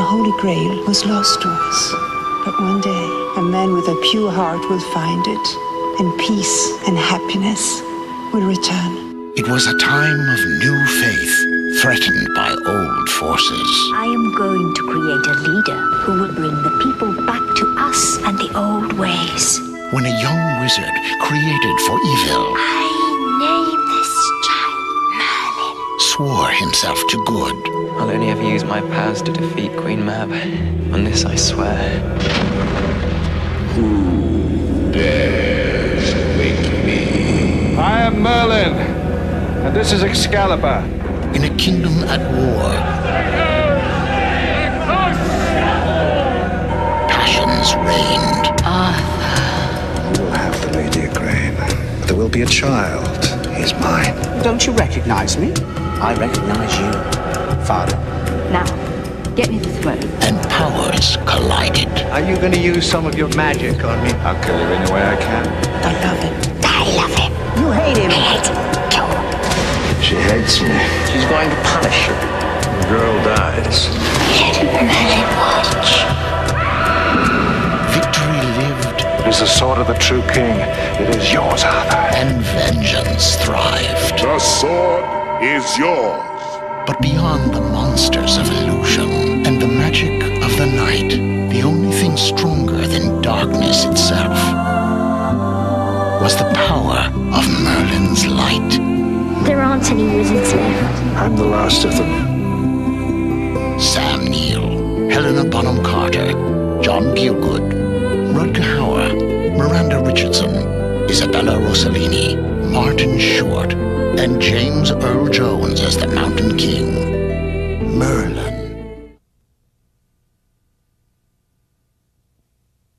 Holy Grail was lost to us. But one day, a man with a pure heart will find it, and peace and happiness will return. It was a time of new faith, threatened by old forces. I am going to create a leader who will bring the people back to us and the old ways. When a young wizard created for evil, I name this child Merlin. swore himself to good. I'll only ever use my powers to defeat Queen Mab. On this I swear. Who dares wake me? I am Merlin, and this is Excalibur. In a kingdom at war, passions reigned. You will have the Lady Igraine. But there will be a child. He is mine. Don't you recognize me? I recognize you, Father. Now, get me the throne. And powers collided. Are you going to use some of your magic on me? I'll kill you any way I can. I love him. I love him. You hate him. I hate him too. She hates me. She's going to punish you. The girl dies. Let Merlin watch. Victory lived, It is the sword of the true king. It is yours, Arthur. and vengeance thrived. The sword is yours. But beyond the monsters of illusion and the magic of the night, the only thing stronger than darkness itself was the power of Merlin's light. There aren't any wizards left. I'm the last of them. Sam Neill, Helena Bonham Carter, John Gielgud, Rutger Hauer, Miranda Richardson, Isabella Rossellini, Martin Short, and James Earl Jones as the Mountain King. Merlin